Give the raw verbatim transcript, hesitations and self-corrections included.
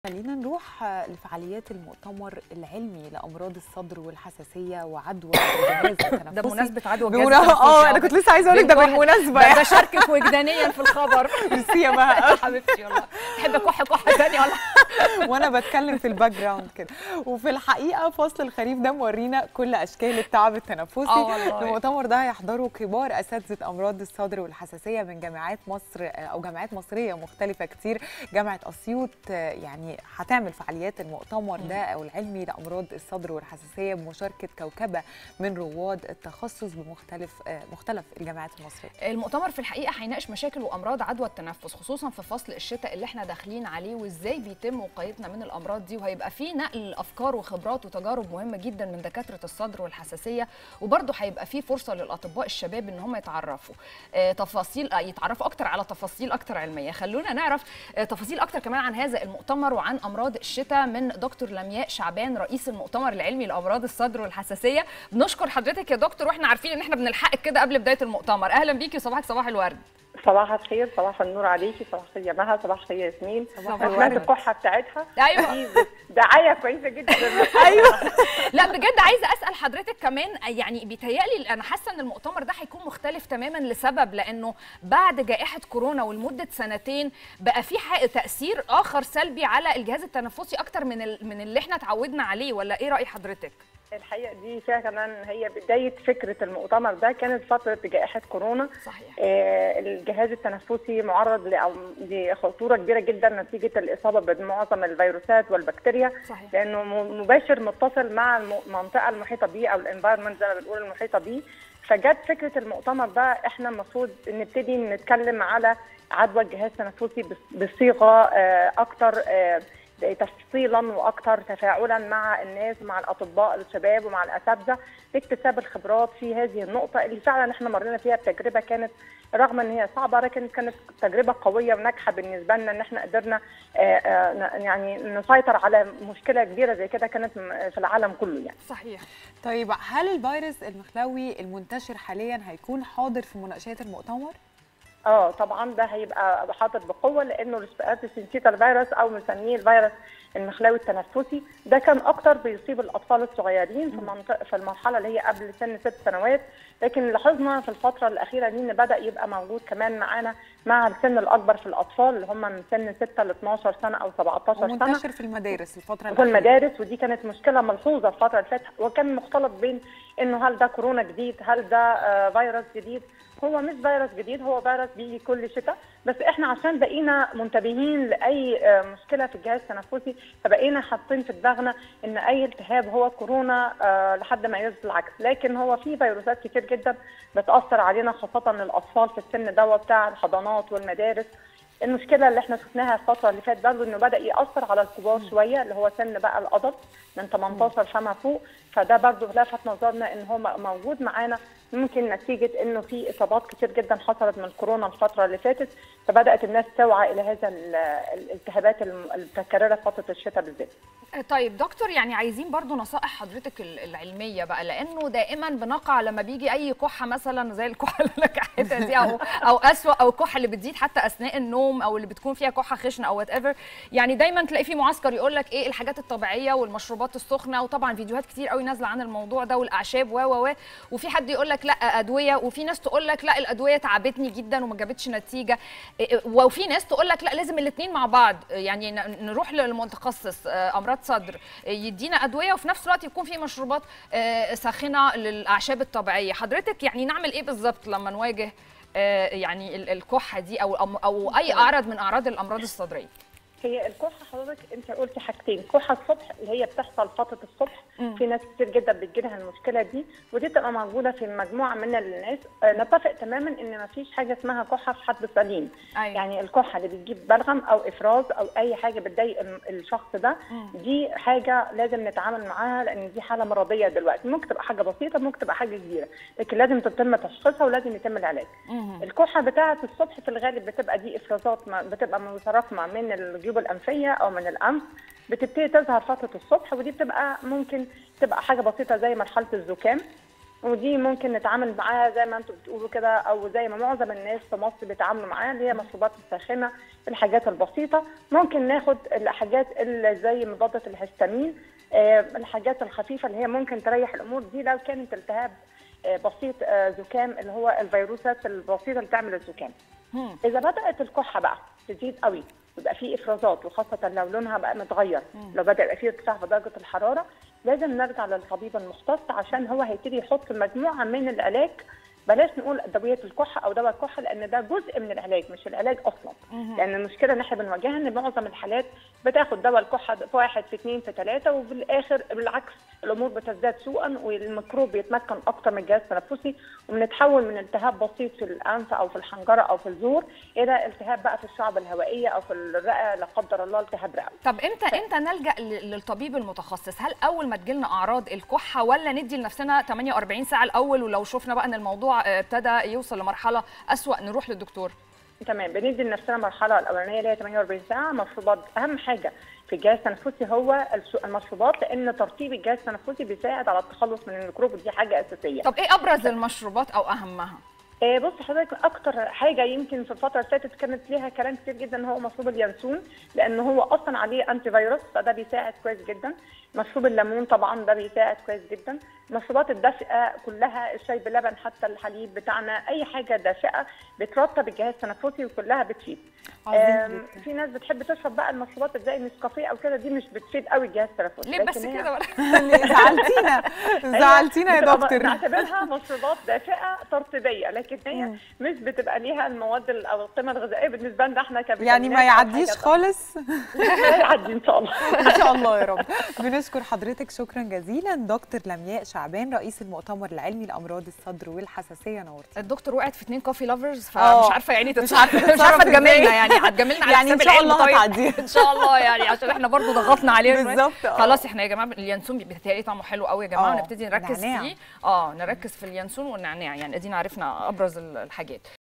خلينا نروح لفعاليات المؤتمر العلمي لامراض الصدر والحساسيه وعدوى الجهاز التنفسي. ده بمناسبه عدوى الجهاز التنفسي. اه انا كنت لسه عايزه اقول لك ده بالمناسبه يعني بشاركك وجدانيا في الخبر. ميرسي يا مها حبيبتي والله. تحب اكح كحه ثانيه ولا وانا بتكلم في الباك جراوند كده. وفي الحقيقه فصل الخريف ده مورينا كل اشكال التعب التنفسي. اه المؤتمر ده هيحضره كبار اساتذه امراض الصدر والحساسيه من جامعات مصر او جامعات مصريه مختلفه كتير. جامعه اسيوط يعني هتعمل فعاليات المؤتمر ده او العلمي لامراض الصدر والحساسيه بمشاركه كوكبه من رواد التخصص بمختلف مختلف الجامعات المصريه. المؤتمر في الحقيقه هيناقش مشاكل وامراض عدوى التنفس خصوصا في فصل الشتاء اللي احنا داخلين عليه، وازاي بيتم وقايتنا من الامراض دي، وهيبقى فيه نقل افكار وخبرات وتجارب مهمه جدا من دكاتره الصدر والحساسيه، وبرده هيبقى فيه فرصه للاطباء الشباب ان هم يتعرفوا آه تفاصيل آه يتعرفوا اكتر على تفاصيل اكتر علميه. خلونا نعرف آه تفاصيل اكتر كمان عن هذا المؤتمر وعن امراض الشتاء من دكتور لمياء شعبان رئيس المؤتمر العلمي لامراض الصدر والحساسيه. بنشكر حضرتك يا دكتور، واحنا عارفين ان احنا بنلحقك كده قبل بدايه المؤتمر. اهلا بيكي وصباحك صباح الورد. صباح الخير، صباح النور عليكي، صباح الخير يا مها، صباح الخير يا ياسمين. صباح سمعت الكحه بتاعتها. ايوه دعايه كويسه جدا. ايوه لا بجد عايزه اسال حضرتك كمان، يعني بيتهيألي انا حاسه ان المؤتمر ده هيكون مختلف تماما لسبب، لانه بعد جائحه كورونا ولمده سنتين بقى في تاثير اخر سلبي على الجهاز التنفسي اكتر من من اللي احنا اتعودنا عليه، ولا ايه راي حضرتك؟ الحقيقه دي فيها كمان هي بدايه فكره المؤتمر ده كانت فتره جائحه كورونا. صحيح. آه الجهاز التنفسي معرض لخطوره كبيره جدا نتيجه الاصابه بمعظم الفيروسات والبكتيريا. صحيح. لانه مباشر متصل مع المنطقه المحيطه بيه او الانفايرمنت زي ما بنقول المحيطه بيه. فجت فكره المؤتمر ده احنا المفروض نبتدي نتكلم على عدوى الجهاز التنفسي بصيغه آه اكتر آه تفصيلا واكثر تفاعلا مع الناس ومع الاطباء الشباب ومع الاساتذه لاكتساب الخبرات في هذه النقطه اللي فعلا احنا مرينا فيها بتجربه كانت رغم ان هي صعبه لكن كانت تجربه قويه وناجحه بالنسبه لنا ان احنا قدرنا يعني نسيطر على مشكله كبيره زي كده كانت في العالم كله يعني. صحيح. طيب هل الفيروس المخلوي المنتشر حاليا هيكون حاضر في مناقشات المؤتمر؟ اه طبعا ده هيبقى حاطط بقوه لانه السنسيتال فيروس او بنسميه الفيروس المخلوي التنفسي ده كان اكتر بيصيب الاطفال الصغيرين في المنطقه في المرحله اللي هي قبل سن ست سنوات، لكن لاحظنا في الفتره الاخيره دي ان بدا يبقى موجود كمان معانا مع السن الاكبر في الاطفال اللي هم من سن ستة ل اتناشر سنه او سبعتاشر سنه. ومنتشر في المدارس الفتره الاخيره. في المدارس ودي كانت مشكله ملحوظه الفتره اللي فاتت، وكان مختلط بين انه هل ده كورونا جديد، هل ده آه فيروس جديد. هو مش فيروس جديد، هو فيروس بيجي كل شتاء، بس احنا عشان بقينا منتبهين لاي مشكله في الجهاز التنفسي فبقينا حاطين في دماغنا ان اي التهاب هو كورونا أه لحد ما يثبت العكس، لكن هو في فيروسات كتير جدا بتاثر علينا خاصه الاطفال في السن ده بتاع الحضانات والمدارس. المشكله اللي احنا شفناها الفتره اللي فاتت برضه انه بدا ياثر على الكبار شويه اللي هو سن بقى الادلت من تمنتاشر فما فوق، فده برضه لفت نظرنا ان هو موجود معانا ممكن نتيجه انه في اصابات كتير جدا حصلت من الكورونا الفتره اللي فاتت، فبدات الناس توعى الى هذا الالتهابات المتكرره في فتره الشتاء بالذات. طيب دكتور، يعني عايزين برضو نصائح حضرتك العلميه بقى، لانه دائما بنقع لما بيجي اي كحه مثلا زي الكحه اللي انا كحتها دي او او اسوء او الكحه اللي بتزيد حتى اثناء النوم او اللي بتكون فيها كحه خشنه او وات ايفر، يعني دايما تلاقي في معسكر يقول لك ايه الحاجات الطبيعيه والمشروبات السخنه، وطبعا فيديوهات كتير قوي نازله عن الموضوع ده والاعشاب و و و وفي حد يقول لك لا ادويه، وفي ناس تقول لك لا الادويه تعبتني جدا وما جابتش نتيجه، وفي ناس تقول لك لا لازم الاثنين مع بعض، يعني نروح للمتخصص امراض صدر يدينا ادويه وفي نفس الوقت يكون في مشروبات ساخنه للاعشاب الطبيعيه. حضرتك يعني نعمل ايه بالظبط لما نواجه يعني الكحه دي او او اي اعراض من اعراض الامراض الصدريه؟ هي الكحه حضرتك انت قلتي حاجتين، كحه الصبح اللي هي بتحصل فتره الصبح، مم. في ناس كتير جدا بتجيلها المشكله دي ودي بتبقى موجوده في مجموعه من الناس. آه نتفق تماما ان ما فيش حاجه اسمها كحه في حد سليم. أيوة. يعني الكحه اللي بتجيب بلغم او افراز او اي حاجه بتضايق الشخص ده مم. دي حاجه لازم نتعامل معاها لان دي حاله مرضيه دلوقتي، ممكن تبقى حاجه بسيطه ممكن تبقى حاجه كبيره، لكن لازم تتم تشخيصها ولازم يتم العلاج. مم. الكحه بتاعه الصبح في الغالب بتبقى دي افرازات بتبقى متراكمه من الجيوب الانفيه او من الانف، بتبتدي تظهر فتره الصبح ودي بتبقى ممكن تبقى حاجه بسيطه زي مرحله الزكام، ودي ممكن نتعامل معاها زي ما انتم بتقولوا كده، او زي ما معظم الناس في مصر بيتعاملوا معاها، اللي هي المشروبات الساخنه، الحاجات البسيطه. ممكن ناخد الحاجات اللي زي مضادة الهستامين، الحاجات الخفيفه اللي هي ممكن تريح الامور دي لو كانت التهاب بسيط، زكام اللي هو الفيروسات البسيطه اللي تعمل الزكام. اذا بدات الكحه بقى تزيد قوي، يبقى في افرازات، وخاصه لو لونها بقى متغير، لو بدا يبقى في ارتفاع في درجه الحراره، لازم نرجع للطبيب المختص عشان هو هيبتدي يحط مجموعه من العلاج. بلاش نقول ادويه الكحه او دواء الكحه، لان ده جزء من العلاج مش العلاج اصلا. لان المشكله اللي احنا بنواجهها ان معظم الحالات بتاخد دواء الكحه في واحد في اثنين في ثلاثه، وفي الاخر بالعكس الامور بتزداد سوءا، والميكروب بيتمكن اكتر من الجهاز التنفسي، وبنتحول من التهاب بسيط في الانف او في الحنجره او في الزور الى التهاب بقى في الشعب الهوائيه او في الرئه، لا قدر الله التهاب رئوي. طب امتى ف... امتى نلجا للطبيب المتخصص؟ هل اول ما تجيلنا اعراض الكحه، ولا ندي لنفسنا ثمانية وأربعين ساعه الاول، ولو شفنا بقى ان الموضوع ابتدى يوصل لمرحله اسوأ نروح للدكتور؟ تمام، بندي لنفسنا المرحله الاولانيه اللي هي ثمانية وأربعين ساعه. مشروبات، اهم حاجه في الجهاز التنفسي هو المشروبات، لان ترطيب الجهاز التنفسي بيساعد على التخلص من الميكروب، ودي حاجه اساسيه. طب ايه ابرز المشروبات او اهمها؟ آه بص حضرتك، اكتر حاجه يمكن في الفتره اللي فاتت كانت ليها كلام كتير جدا هو مشروب اليانسون، لان هو اصلا عليه انتي فيروس، فده بيساعد كويس جدا. مشروب الليمون طبعا ده بيساعد كويس جدا. المشروبات الدافئه كلها، الشاي بلبن، حتى الحليب بتاعنا، اي حاجه دافئه بترطب الجهاز التنفسي وكلها بتفيد. في ناس بتحب تشرب بقى المشروبات زي النسكافيه او كده، دي مش بتفيد قوي الجهاز التنفسي. ليه بس كده؟ زعلتينا زعلتينا يا دكتور. نعتبرها مشروبات دافئه ترطيبيه، لكن هي مم. مش بتبقى ليها المواد او القيمه الغذائيه بالنسبه لنا احنا كبنات. يعني ما يعديش خالص؟ يعدي ان شاء الله. ان شاء الله يا رب. بنشكر حضرتك شكرا جزيلا دكتور لمياء شعبان، رئيس المؤتمر العلمي لامراض الصدر والحساسيه. نورتي. الدكتور وقعت في اتنين كوفي لافرز، فمش عارفه يعني مش عارفه مش عارفه تجاملنا، يعني هتجاملنا على يعني ان شاء الله هتعدي ان شاء الله، يعني عشان احنا برضو ضغطنا عليه بالظبط. خلاص احنا يا جماعه اليانسون بيتهيألي طعمه حلو قوي يا جماعه، ونبتدي نركز فيه. اه نركز في اليانسون والنعناع، يعني ادينا عرفنا ابرز الحاجات.